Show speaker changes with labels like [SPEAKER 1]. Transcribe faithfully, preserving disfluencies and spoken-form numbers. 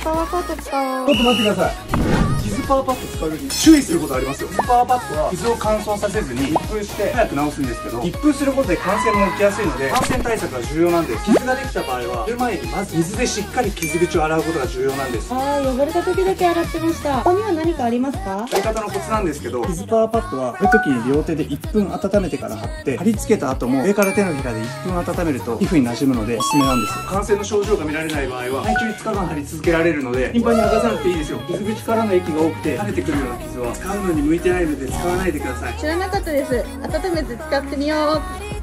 [SPEAKER 1] パワーパッド使おう。
[SPEAKER 2] ちょっと待ってください。傷パワーパッド使う時に注意することありますよ。傷パワーパッドは傷を乾燥させずに密封して早く治すんですけど、密封することで感染も起きやすいので、感染対策が重要なんです。傷ができた場合は、する前にまず水でしっかり傷口を洗うことが重要なんです。
[SPEAKER 1] あー、汚れた時だけ洗ってました。ここには何かありますか？
[SPEAKER 2] やり方のコツなんですけど、傷パワーパッドは貼る時に両手でいっぷん温めてから貼って、貼り付けた後も上から手のひらでいっぷん温めると皮膚に馴染むのでおすすめなんですよ。感染の症状が見られない場合は最長いつかかん貼り続けられるので、頻繁に剥がさなくていいですよ。傷口からの液が多くて跳ねてくるような傷は使うのに向いてないので使わないでください。
[SPEAKER 1] 知らなかったです。温めて使ってみよう。